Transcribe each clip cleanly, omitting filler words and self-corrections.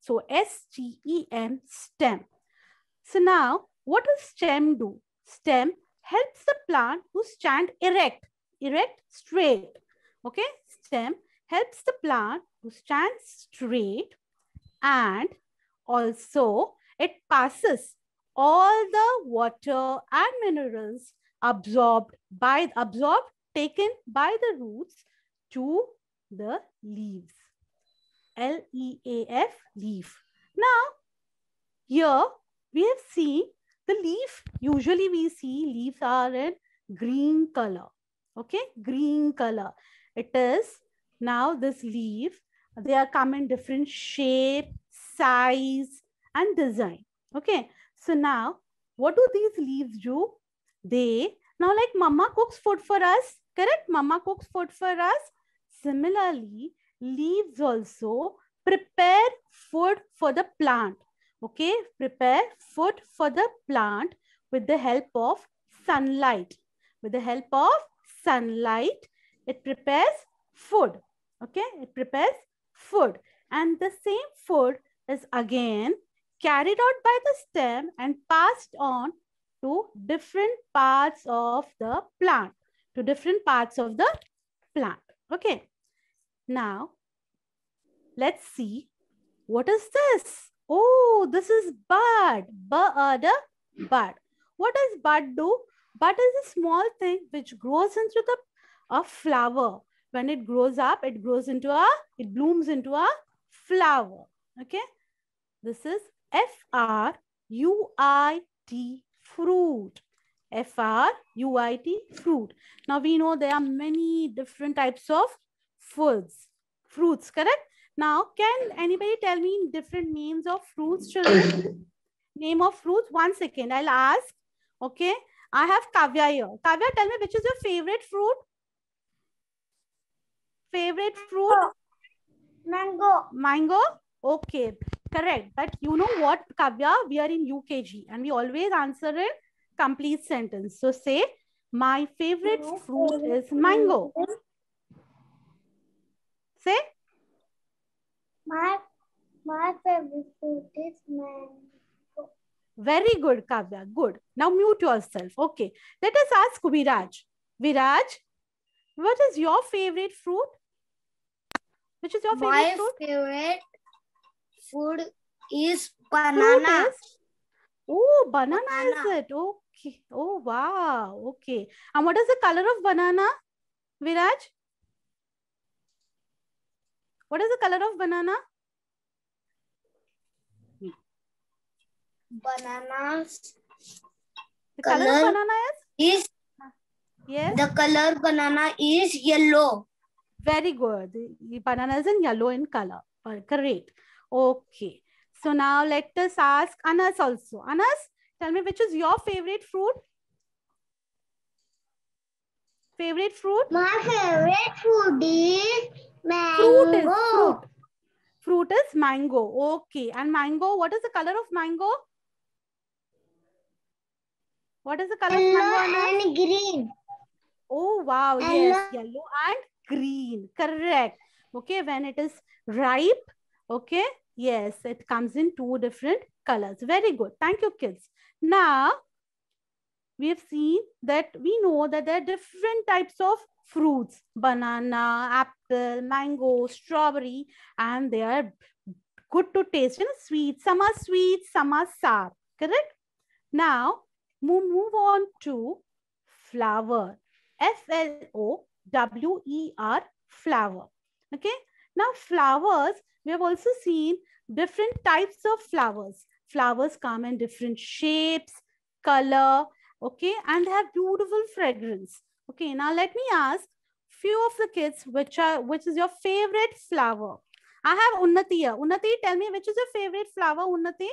So STEM, stem. So now, what does stem do? Stem helps the plant to stand erect, straight. Okay, stem helps the plant to stand straight, and also it passes all the water and minerals taken by the roots to the leaves. L-E-A-F, leaf. Now, here we have seen the leaf. Usually we see leaves are in green color. Okay, green color. It is now this leaf. They are come in different shape, size, and design. Okay, so now what do these leaves do? They now, like mama cooks food for us, correct? Mama cooks food for us. Similarly, leaves also prepare food for the plant. Okay, prepare food for the plant with the help of sunlight. With the help of sunlight, it prepares food. Okay, it prepares food. And the same food is again carried out by the stem and passed on to different parts of the plant. To different parts of the plant. Okay. Now, let's see. What is this? Oh, this is bud. Bud. What does bud do? Bud is a small thing which grows into a flower. When it grows up, it blooms into a flower. Okay. This is F-R-U-I-T, fruit. F-R-U-I-T, fruit. Now we know there are many different types of fruits, correct? Now, can anybody tell me different names of fruits, children? Name of fruits? 1 second, I'll ask. Okay, I have Kavya here. Kavya, tell me which is your favorite fruit? Favorite fruit? Mango. Mango? Okay, correct. But you know what, Kavya? We are in UKG and we always answer in complete sentence. So say, my favorite fruit is mango. Say. My favorite fruit is mango. Very good, Kavya. Good. Now mute yourself. Okay. Let us ask Viraj. Viraj, what is your favorite fruit? Which is your favorite fruit? My favorite food is banana. Oh, banana is it? Okay. Oh, wow. Okay. And what is the color of banana, Viraj? What is the color of banana? Bananas. The color of banana is? Yes. The color banana is yellow. Very good. The banana is in yellow in color. Great. Okay. So now let us ask Anas also. Anas, tell me which is your favorite fruit? Favorite fruit? My favorite food is mango. Fruit is mango. Okay. And mango, what is the color of mango? What is the color of mango, Anas? And green. Oh, wow. Yes. Yellow and green. Correct. Okay. When it is ripe, okay. Yes, it comes in 2 different colors. Very good. Thank you, kids. Now, we have seen that we know that there are different types of fruits. Banana, apple, mango, strawberry, and they are good to taste. You know, sweet. Some are sweet, some are sour. Correct? Now, move on to flower. F-L-O-W-E-R, flower. Okay. Now, flowers, we have also seen different types of flowers. Flowers come in different shapes, color, okay, and have beautiful fragrance. Okay, now let me ask few of the kids which is your favorite flower. I have Unnati here. Unnati, tell me which is your favorite flower, Unnati?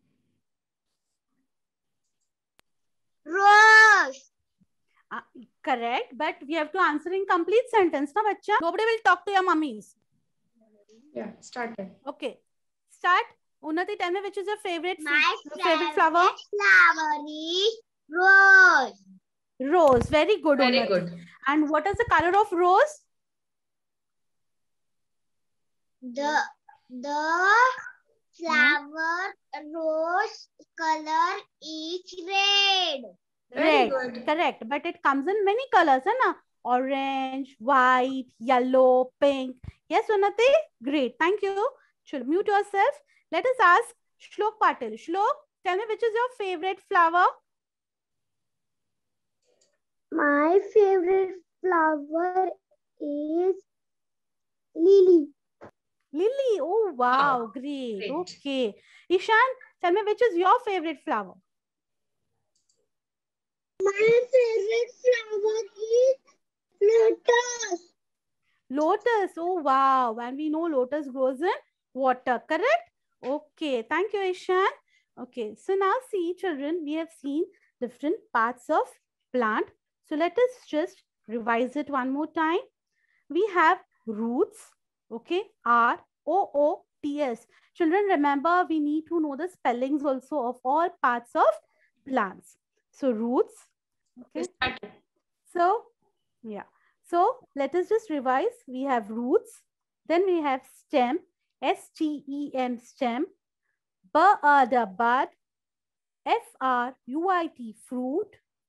Rose. Correct, but we have to answer in complete sentence, na bacha? Nobody will talk to your mummies. Yeah, started. Okay, start. Unnati, tell me which is your favorite favorite flower? Flower is rose. Rose, very good. Very Unnati. good. And what is the color of rose? The flower rose color is red. Very Red, good. correct. But it comes in many colors, है ना? Orange, white, yellow, pink. Yes, Unnati? Great. Thank you. Should mute yourself. Let us ask Shlok Patil. Shlok, tell me which is your favorite flower? My favorite flower is lily. Lily. Oh, wow. Great. Great. Okay. Ishan, tell me which is your favorite flower? My favorite flower is lotus. Lotus. Oh, wow. And we know lotus grows in water, correct? Okay. Thank you, Ishan. Okay. So now see, children, we have seen different parts of plant. So let us just revise it one more time. We have roots. Okay. R-O-O-T-S. Children, remember, we need to know the spellings also of all parts of plants. So roots. Okay. Started. So, yeah. So, let us just revise. We have roots. Then we have stem. S-T-E-M, stem. B-A-D, bud. F-R-U-I-T, fruit.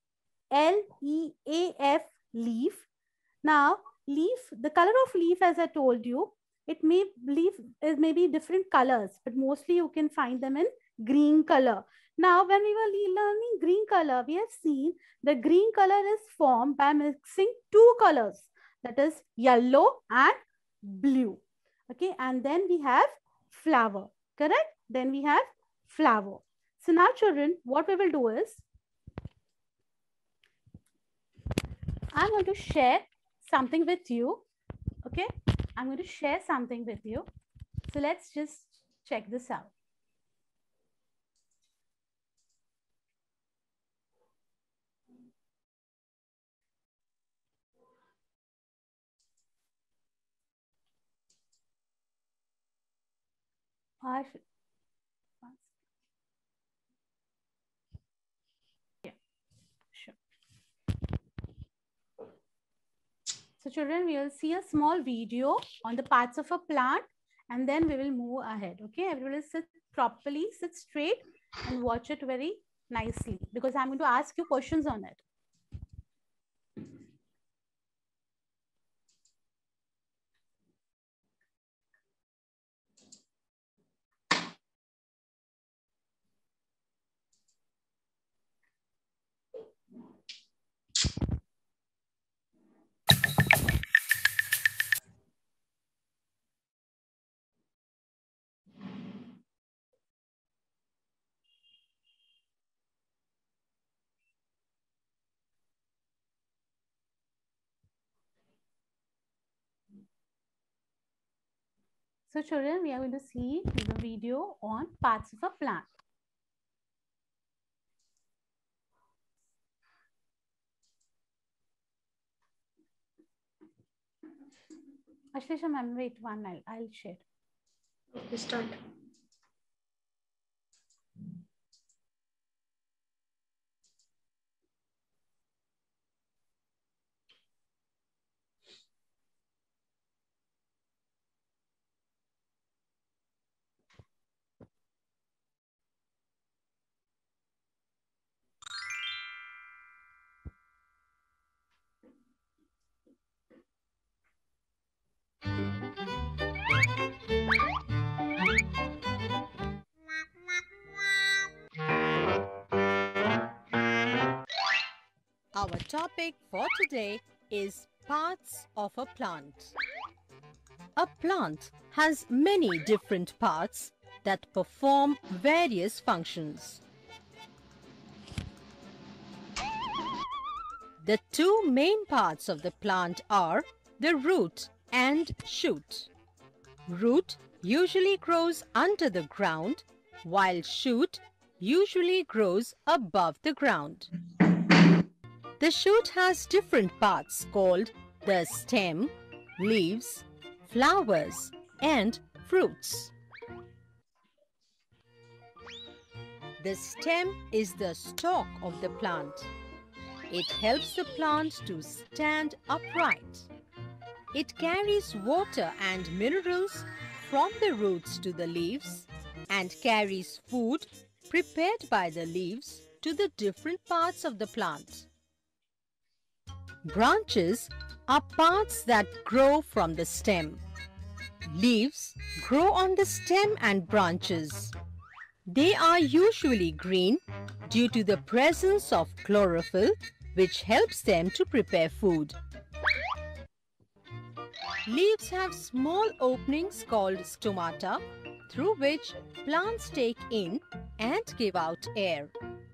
L-E-A-F, leaf. Now, leaf, the color of leaf, as I told you, it may leaf is maybe different colors, but mostly you can find them in green color. Now, when we were learning green color, we have seen the green color is formed by mixing two colors, that is yellow and blue. Okay, and then we have flower, correct? Then we have flower. So now, children, what we will do is, I'm going to share something with you. Okay, I'm going to share something with you. So let's just check this out. Yeah, sure. So children, we will see a small video on the parts of a plant and then we will move ahead. Okay, everyone will sit properly, sit straight and watch it very nicely because I'm going to ask you questions on it. So children, we are going to see the video on parts of a plant. Ashlesha ma'am, wait one minute, I'll share. Okay, start. Our topic for today is parts of a plant. A plant has many different parts that perform various functions. The two main parts of the plant are the root and shoot. Root usually grows under the ground, while shoot usually grows above the ground. The shoot has different parts called the stem, leaves, flowers, and fruits. The stem is the stalk of the plant. It helps the plant to stand upright. It carries water and minerals from the roots to the leaves and carries food prepared by the leaves to the different parts of the plant. Branches are parts that grow from the stem. Leaves grow on the stem and branches. They are usually green due to the presence of chlorophyll, which helps them to prepare food. Leaves have small openings called stomata, through which plants take in and give out air.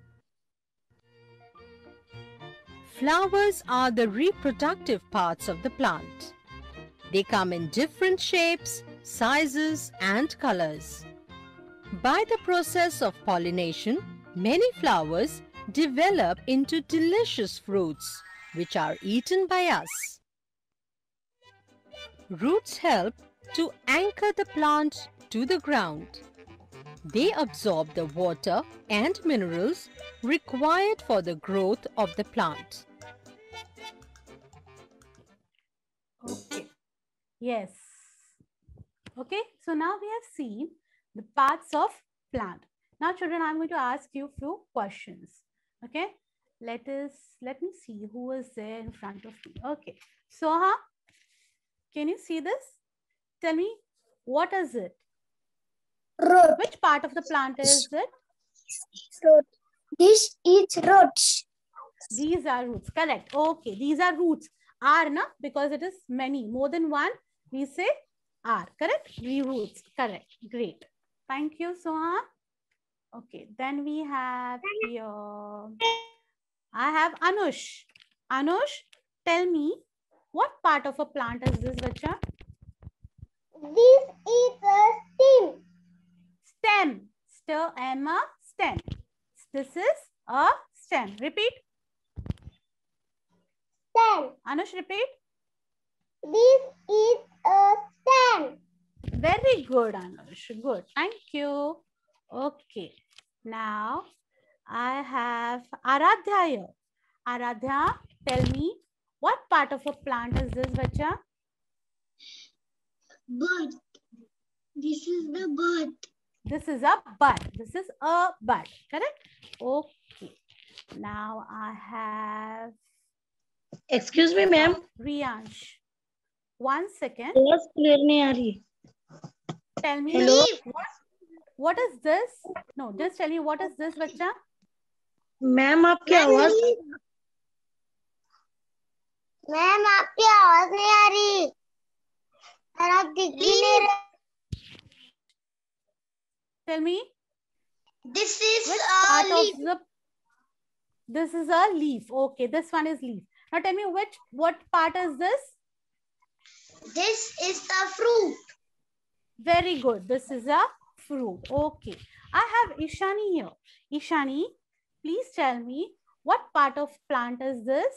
Flowers are the reproductive parts of the plant. They come in different shapes, sizes, and colors. By the process of pollination, many flowers develop into delicious fruits, which are eaten by us. Roots help to anchor the plant to the ground. They absorb the water and minerals required for the growth of the plant. Okay. Yes. Okay. So now we have seen the parts of plant. Now, children, I'm going to ask you a few questions. Okay. Let me see who is there in front of me. Okay. Soha, can you see this? Tell me, what is it? Root. Which part of the plant is it? Root. This is roots. These are roots. Correct. Okay. These are roots. Are na? Because it is many. More than one, we say are. Correct? Roots. Correct. Great. Thank you, Soha. Okay. Then we have here. I have Anush. Anush, tell me, what part of a plant is this, bacha? This is a stem. Stem. Stem. This is a stem. Repeat. Stem. Anush, repeat. This is a stem. Very good, Anush. Good. Thank you. Okay. Now, I have Aradhya here. Aradhya, tell me, what part of a plant is this, bacha? Bud. This is the bud. This is a bud. This is a bud. Correct? Okay. Now, I have Excuse me, ma'am. Riyansh. 1 second. आवाज clear नहीं आ रही. Tell me, Hello? what is this? No, just tell me, what is this, bacha? Ma'am आपकी आवाज ma'am आपकी आवाज नहीं आ रही और आप दिख भी नहीं रहे. Tell me, This is which a part leaf. of the... This is a leaf. Okay, this one is leaf. Now tell me, what part is this? This is the fruit. Very good. This is a fruit. Okay. I have Ishani here. Ishani, please tell me, what part of plant is this?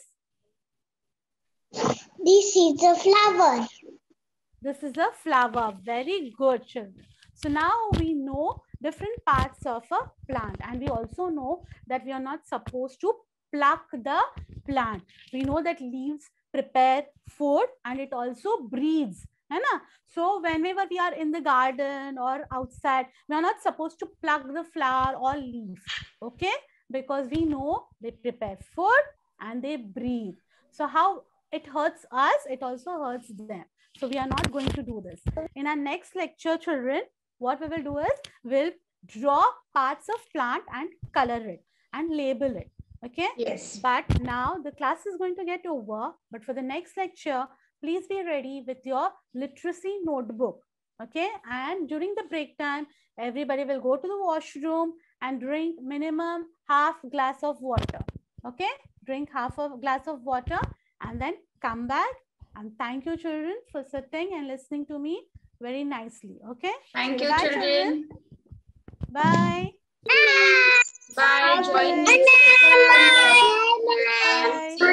This is a flower. This is a flower. Very good, children. So now we know different parts of a plant, and we also know that we are not supposed to pluck the plant. We know that leaves prepare food and it also breathes. So whenever we are in the garden or outside, we are not supposed to pluck the flower or leaf. Okay? Because we know they prepare food and they breathe. So how it hurts us, it also hurts them. So we are not going to do this. In our next lecture, children, what we will do is we'll draw parts of plant and color it and label it. Okay? Yes. But now the class is going to get over. But for the next lecture, please be ready with your literacy notebook. Okay? And during the break time, everybody will go to the washroom and drink minimum half glass of water. Okay? Drink half a glass of water and then come back. And thank you, children, for sitting and listening to me very nicely. Okay? Thank So you, bye, children. Bye. Bye. Join Bye.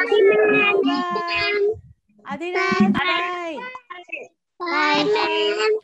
Bye. Bye. Adinaz, bye. Bye.